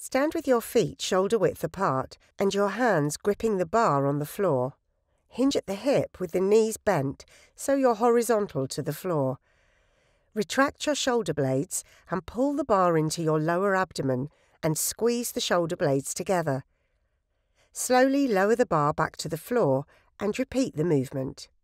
Stand with your feet shoulder width apart and your hands gripping the bar on the floor. Hinge at the hip with the knees bent so you're horizontal to the floor. Retract your shoulder blades and pull the bar into your lower abdomen and squeeze the shoulder blades together. Slowly lower the bar back to the floor and repeat the movement.